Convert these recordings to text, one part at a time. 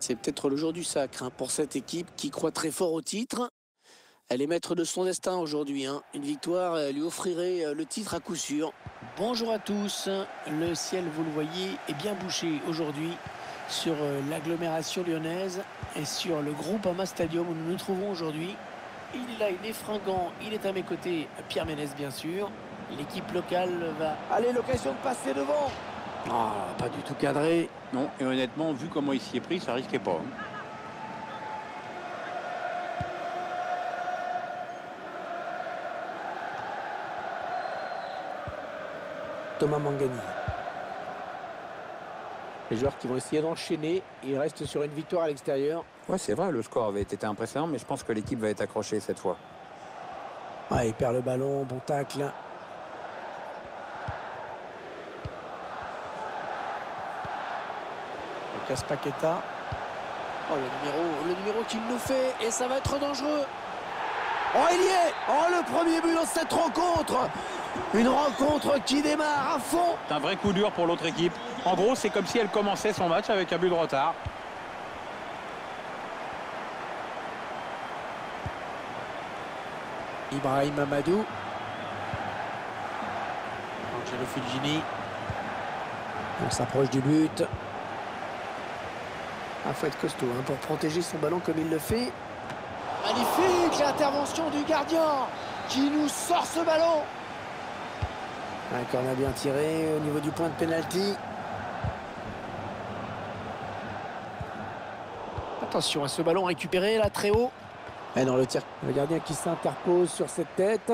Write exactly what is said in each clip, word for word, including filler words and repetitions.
C'est peut-être le jour du sacre hein, pour cette équipe qui croit très fort au titre. Elle est maître de son destin aujourd'hui. Hein. Une victoire euh, lui offrirait euh, le titre à coup sûr. Bonjour à tous. Le ciel, vous le voyez, est bien bouché aujourd'hui sur euh, l'agglomération lyonnaise et sur le Groupama Stadium où nous nous trouvons aujourd'hui. Il est là, il est fringant, il est à mes côtés, Pierre Ménès bien sûr. L'équipe locale va... Allez, l'occasion de passer devant. Ah, pas du tout cadré. Non, et honnêtement, vu comment il s'y est pris, ça risquait pas. Hein. Thomas Mangani. Les joueurs qui vont essayer d'enchaîner. Ils restent sur une victoire à l'extérieur. Ouais, c'est vrai, le score avait été impressionnant, mais je pense que l'équipe va être accrochée cette fois. Ah, il perd le ballon, bon tacle. Lucas Paqueta. Oh, le numéro, le numéro qu'il nous fait, et ça va être dangereux. Oh, il y est. Oh, le premier but dans cette rencontre. Une rencontre qui démarre à fond. C'est un vrai coup dur pour l'autre équipe. En gros, c'est comme si elle commençait son match avec un but de retard. Ibrahim Amadou. Angelo Fulgini. On s'approche du but. Il faut être costaud hein, pour protéger son ballon comme il le fait. Magnifique l'intervention du gardien qui nous sort ce ballon. Un corner bien tiré au niveau du point de pénalty. Attention à ce ballon récupéré là très haut. Et dans le tir, le gardien qui s'interpose sur cette tête.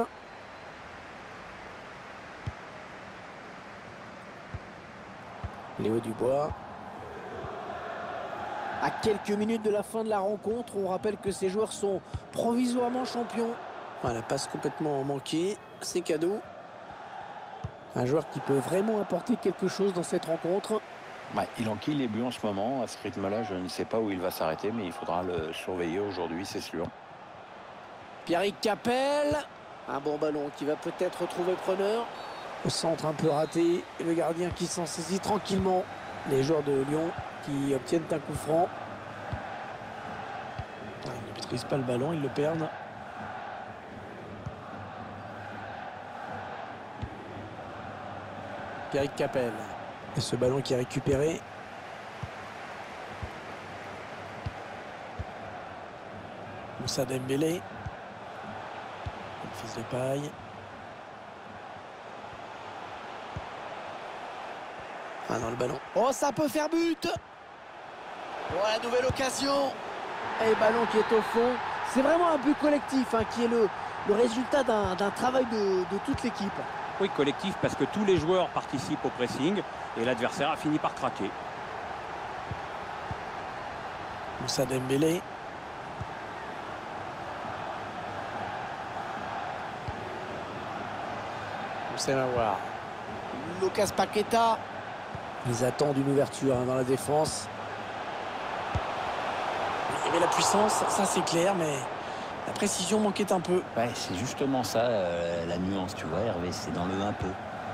Léo Dubois. À quelques minutes de la fin de la rencontre, on rappelle que ces joueurs sont provisoirement champions. Voilà, passe complètement manquée, c'est cadeau. Un joueur qui peut vraiment apporter quelque chose dans cette rencontre. Ouais, il enquille les buts en ce moment. À ce rythme-là, je ne sais pas où il va s'arrêter, mais il faudra le surveiller aujourd'hui, c'est sûr. Pierrick Capel. Un bon ballon qui va peut-être retrouver preneur. Au centre un peu raté. Et le gardien qui s'en saisit tranquillement. Les joueurs de Lyon qui obtiennent un coup franc. Ils ne maîtrisent pas le ballon, ils le perdent. Pierrick Capel. Et ce ballon qui est récupéré. Moussa Dembélé. Le fils de paille. Ah non, le ballon. Oh, ça peut faire but. Voilà, nouvelle occasion. Et ballon qui est au fond. C'est vraiment un but collectif hein, qui est le, le résultat d'un travail de, de toute l'équipe. Oui, collectif, parce que tous les joueurs participent au pressing et l'adversaire a fini par craquer. Moussa Dembélé. Moussa Mawar. Lucas Paqueta. Ils attendent une ouverture hein, dans la défense. Il y avait la puissance, ça c'est clair, mais la précision manquait un peu. Ouais, c'est justement ça, euh, la nuance, tu vois, Hervé, c'est dans le un peu.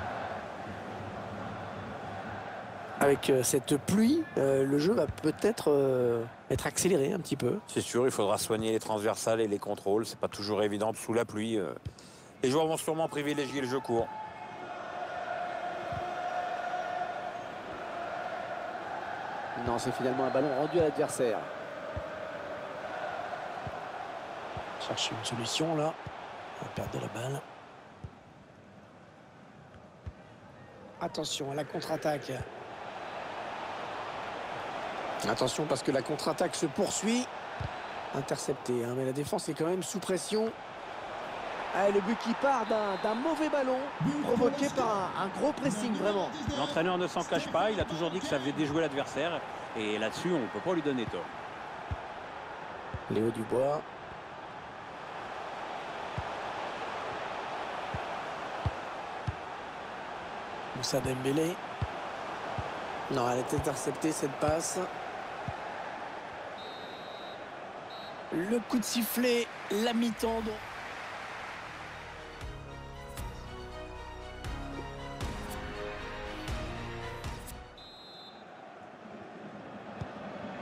Avec euh, cette pluie, euh, le jeu va peut-être euh, être accéléré un petit peu. C'est sûr, il faudra soigner les transversales et les contrôles. C'est pas toujours évident sous la pluie. Euh. Les joueurs vont sûrement privilégier le jeu court. Non, c'est finalement un ballon rendu à l'adversaire. Chercher une solution là. On va perdre de la balle. Attention à la contre-attaque. Attention parce que la contre-attaque se poursuit. Intercepté, hein, mais la défense est quand même sous pression. Ah, le but qui part d'un mauvais ballon provoqué par un, un gros pressing vraiment. L'entraîneur ne s'en cache pas, il a toujours dit que ça faisait déjouer l'adversaire. Et là-dessus, on ne peut pas lui donner tort. Léo Dubois. Moussa Dembélé. Non, elle est interceptée cette passe. Le coup de sifflet, la mi-temps.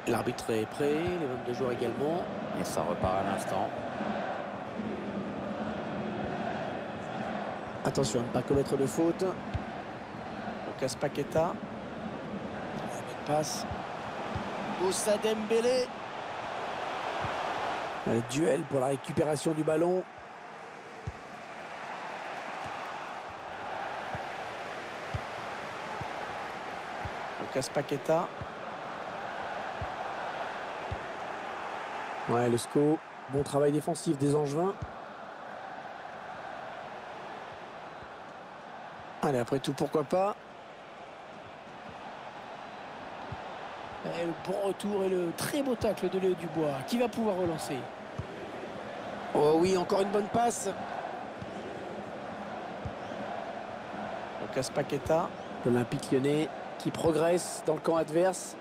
L'arbitre est prêt, les vingt-deux joueurs également. Et ça repart à l'instant. Attention à ne pas commettre de faute. Lucas Paqueta. Bonne passe. Moussa Dembélé. Un duel pour la récupération du ballon. Lucas Paqueta. Ouais, le score. Bon travail défensif des Angevins. Allez, après tout, pourquoi pas. Et le bon retour et le très beau tacle de Léo Dubois. Qui va pouvoir relancer? Oh oui, encore une bonne passe. Lucas Paqueta. L'Olympique Lyonnais qui progresse dans le camp adverse.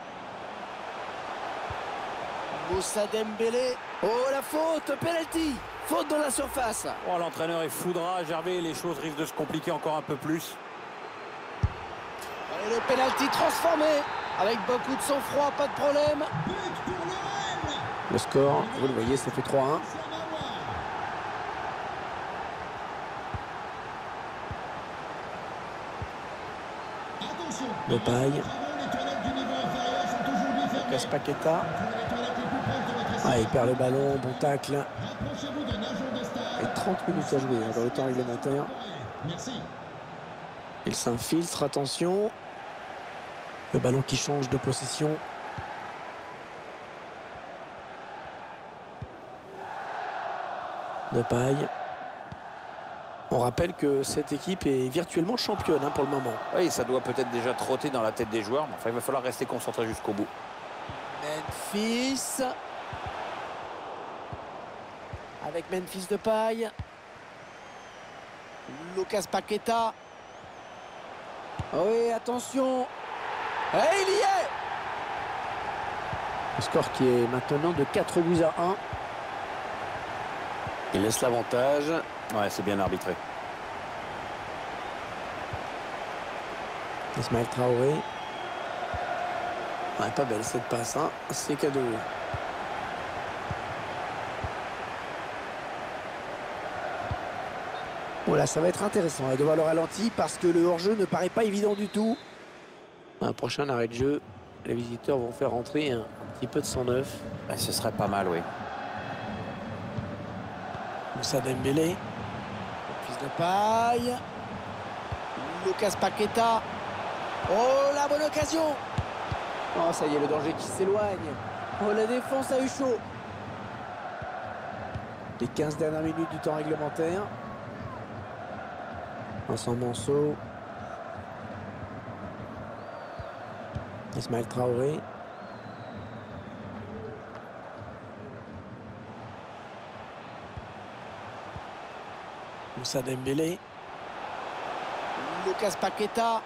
Moussa Dembélé. Oh, la faute, penalty. Faute dans la surface. Oh, l'entraîneur est foudrage, Hervé, les choses risquent de se compliquer encore un peu plus. Et le penalty transformé. Avec beaucoup de sang-froid, pas de problème. Le score, vous le voyez, ça fait trois un. Le paille. Lucas Paqueta. Ah, il perd le ballon, bon tacle. Et trente minutes à jouer hein, dans le temps réglementaire. Il s'infiltre, attention. Le ballon qui change de possession. De paille. On rappelle que cette équipe est virtuellement championne hein, pour le moment. Oui, ça doit peut-être déjà trotter dans la tête des joueurs, mais enfin, il va falloir rester concentré jusqu'au bout. Memphis. Avec Memphis de paille. Lucas Paqueta. Oui, attention. Et il y est. Le score qui est maintenant de quatre buts à un. Il laisse l'avantage. Ouais, c'est bien arbitré. Ismaël Traoré. Ouais, pas belle cette passe, hein. C'est cadeau. Voilà, ça va être intéressant de voir le ralenti parce que le hors-jeu ne paraît pas évident du tout. Un prochain arrêt de jeu, les visiteurs vont faire rentrer un, un petit peu de sang neuf. Ouais, ce serait pas mal, oui. Moussa Dembélé. Fils de paille. Lucas Paqueta. Oh, la bonne occasion. Oh, ça y est, le danger qui s'éloigne. Oh, la défense a eu chaud. Les quinze dernières minutes du temps réglementaire. Vincent Manceau. Ismaël Traoré. Moussa Dembélé. Lucas Paqueta.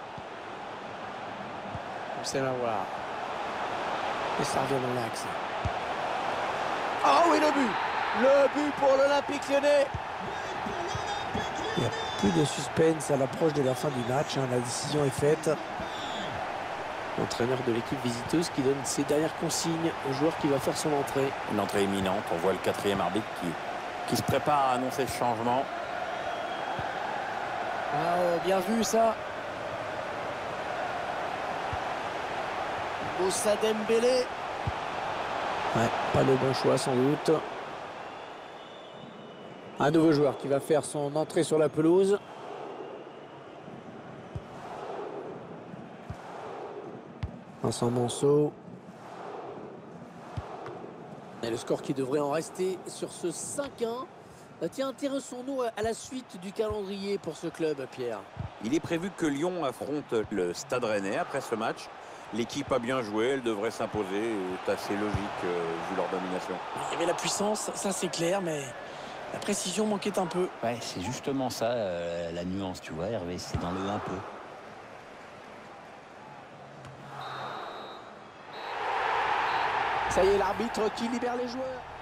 C'est à voir. Et ça revient dans l'axe. Oh oui, le but. Le but pour l'Olympique Lyonnais. Il n'y a plus de suspense à l'approche de la fin du match. Hein. La décision est faite. L'entraîneur de l'équipe visiteuse qui donne ses dernières consignes au joueur qui va faire son entrée. Une entrée imminente. On voit le quatrième arbitre qui, qui se prépare à annoncer le changement. Ah, bien vu ça. Moussa Dembélé. Ouais, pas le bon choix sans doute. Un nouveau joueur qui va faire son entrée sur la pelouse. Vincent Manceau. Et le score qui devrait en rester sur ce cinq un. Tiens, intéressons-nous à la suite du calendrier pour ce club, Pierre. Il est prévu que Lyon affronte le Stade Rennais après ce match. L'équipe a bien joué, elle devrait s'imposer. C'est assez logique euh, vu leur domination. Il y avait la puissance, ça c'est clair, mais la précision manquait un peu. Ouais, c'est justement ça, euh, la nuance, tu vois, Hervé, c'est dans le un peu. Ça y est, l'arbitre qui libère les joueurs.